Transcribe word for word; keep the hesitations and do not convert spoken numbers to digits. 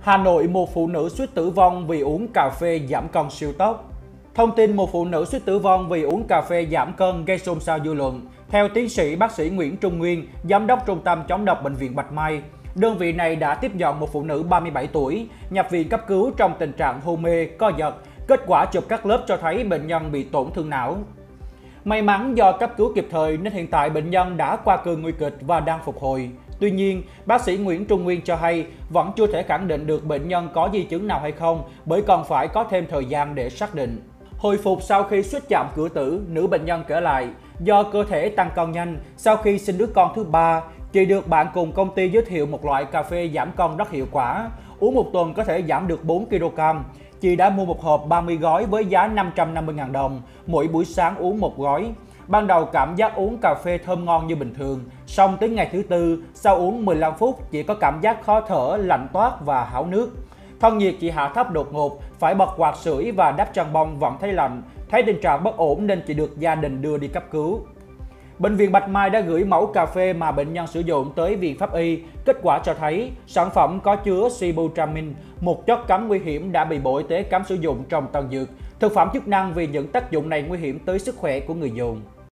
Hà Nội, một phụ nữ suýt tử vong vì uống cà phê giảm cân siêu tốc. Thông tin một phụ nữ suýt tử vong vì uống cà phê giảm cân gây xôn xao dư luận. Theo tiến sĩ bác sĩ Nguyễn Trung Nguyên, giám đốc trung tâm chống độc bệnh viện Bạch Mai, đơn vị này đã tiếp nhận một phụ nữ ba mươi bảy tuổi nhập viện cấp cứu trong tình trạng hôn mê, co giật. Kết quả chụp các lớp cho thấy bệnh nhân bị tổn thương não. May mắn do cấp cứu kịp thời nên hiện tại bệnh nhân đã qua cơn nguy kịch và đang phục hồi. Tuy nhiên, bác sĩ Nguyễn Trung Nguyên cho hay vẫn chưa thể khẳng định được bệnh nhân có di chứng nào hay không bởi còn phải có thêm thời gian để xác định. Hồi phục sau khi suýt chạm cửa tử, nữ bệnh nhân kể lại, do cơ thể tăng cân nhanh sau khi sinh đứa con thứ ba, chị được bạn cùng công ty giới thiệu một loại cà phê giảm cân rất hiệu quả. Uống một tuần có thể giảm được bốn ki lô gam. Chị đã mua một hộp ba mươi gói với giá năm trăm năm mươi nghìn đồng, mỗi buổi sáng uống một gói. Ban đầu cảm giác uống cà phê thơm ngon như bình thường, song tới ngày thứ tư, sau uống mười lăm phút, chị có cảm giác khó thở, lạnh toát và háo nước. Thân nhiệt chị hạ thấp đột ngột, phải bật quạt sưởi và đắp chăn bông vẫn thấy lạnh. Thấy tình trạng bất ổn nên chị được gia đình đưa đi cấp cứu. Bệnh viện Bạch Mai đã gửi mẫu cà phê mà bệnh nhân sử dụng tới Viện Pháp y. Kết quả cho thấy sản phẩm có chứa sibutramine, một chất cấm nguy hiểm đã bị Bộ Y tế cấm sử dụng trong tân dược, thực phẩm chức năng vì những tác dụng này nguy hiểm tới sức khỏe của người dùng.